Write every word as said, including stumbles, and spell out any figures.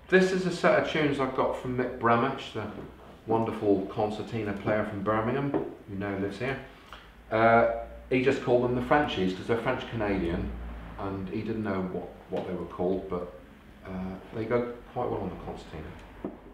This is a set of tunes I've got from Mick Bramage, the wonderful concertina player from Birmingham, who now lives here. Uh, he just called them the Frenchies because they're French Canadian, and he didn't know what, what they were called, but uh, they go quite well on the concertina.